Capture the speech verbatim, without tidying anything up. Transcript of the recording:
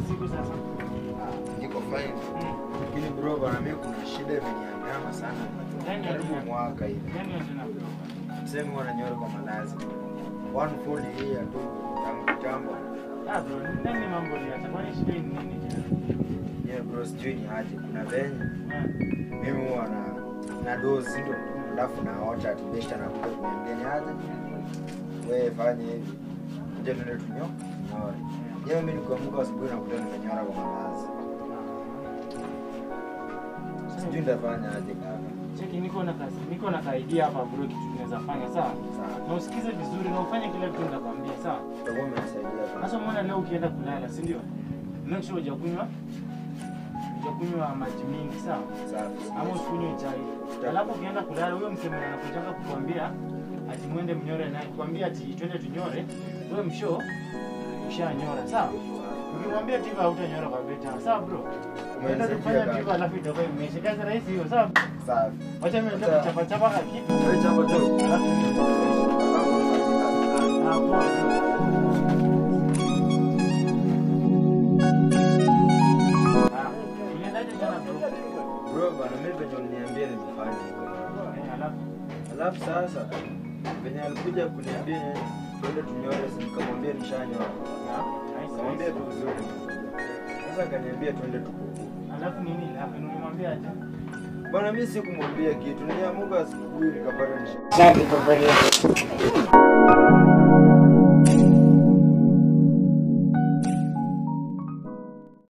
siku sasa? Ah, niko fine. Lakini bro bana mimi kuna shida imeniandama sana. Karibu mwaka hivi. Yaani tena bro. Sema wananyora kwa malazi. one full year tu tangu jambo. Ah bro, nani mambo ni hata kwani shida ni nini tena? Yeah bro, sijui ni aje. Kuna venye. Mimi huwa na na dozi ndo alafu naota atibesha na kuja kuniambia ni aje. Wewe fanya hivi. Nje ndio tunyo. Nyora. Yeye mimi nikuamka asubuhi na kuta nimenyora kwa malazi. Sijui ndafanya aje kaka. Cheki niko na kazi. Niko na idea hapa bro kitu tunaweza fanya sawa? Sawa. Na usikize vizuri na ufanye kile kitu nitakwambia sawa? Utakuwa umenisaidia sana. Sasa umeona leo ukienda kulala, si ndio? Make sure hujakunywa hujakunywa maji mingi sawa? Sawa. Ama usikunywe chai. Alafu ukienda kulala huyo msemo anakujanga kukuambia ati muende mnyore naye, kukuambia ati twende tunyore, wewe msho ushanyora sawa? Ukimwambia tiba hautanyora kwa beta. Sawa bro? Unaenda kufanya tiba alafu itakuwa imeisha. Kazi rahisi hiyo, sawa? Sawa. Wacha mimi ndio chapa chapa kwa kitu. Wewe chapa tu. Alafu ah poa. Ah, unaendaje jana bro? Bro bana mimi penye uliniambia nifanye. Eh, alafu Alafu sasa penye alikuja kuniambia twende tunyore, nikamwambia nishanyora. Nikamwambia tu vizuri. Sasa akaniambia twende tukuku. alafu nini? Alafu nimemwambia aje? Bana mimi sikumwambia kitu. Niliamuka asubuhi nikapata nisha. Asante kwa kweli.